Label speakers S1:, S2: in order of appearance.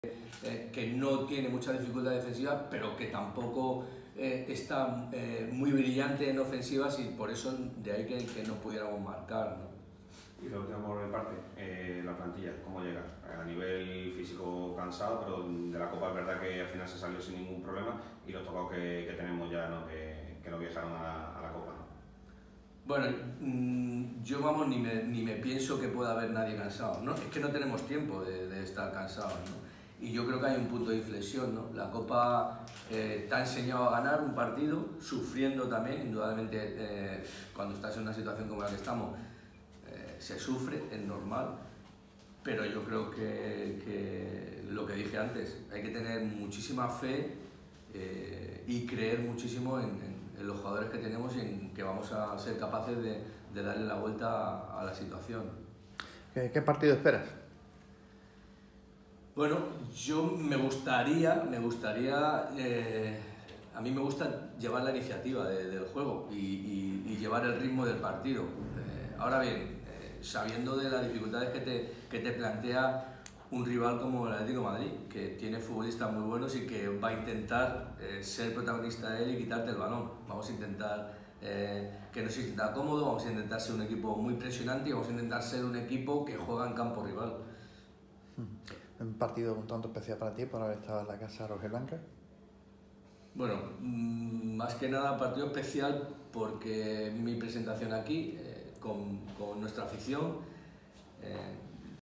S1: que no tiene mucha dificultad defensiva, pero que tampoco está muy brillante en ofensivas, y por eso de ahí que no pudiéramos marcar, ¿no?
S2: Y lo último por mi parte, la plantilla, ¿cómo llega? A nivel físico cansado, pero de la Copa es verdad que al final se salió sin ningún problema, y los tocados que tenemos ya, ¿no? que no viajaron a la Copa, ¿no?
S1: Bueno, yo vamos, ni me pienso que pueda haber nadie cansado, ¿no? Es que no tenemos tiempo de estar cansados, ¿no? Y yo creo que hay un punto de inflexión, ¿no? La Copa te ha enseñado a ganar un partido, sufriendo también, indudablemente. Cuando estás en una situación como la que estamos, se sufre, es normal, pero yo creo que lo que dije antes, hay que tener muchísima fe y creer muchísimo en los jugadores que tenemos y en que vamos a ser capaces de darle la vuelta a la situación.
S3: ¿Qué partido esperas?
S1: Bueno, yo me gustaría, a mí me gusta llevar la iniciativa del juego y llevar el ritmo del partido. Ahora bien, sabiendo de las dificultades que te plantea un rival como el Atlético de Madrid, que tiene futbolistas muy buenos y que va a intentar ser protagonista de él y quitarte el balón. Vamos a intentar que no se sienta cómodo, vamos a intentar ser un equipo muy presionante y vamos a intentar ser un equipo que juega en campo rival.
S3: ¿Un partido un tanto especial para ti por haber estado en la casa rojiblanca?
S1: Bueno, más que nada partido especial porque mi presentación aquí con nuestra afición.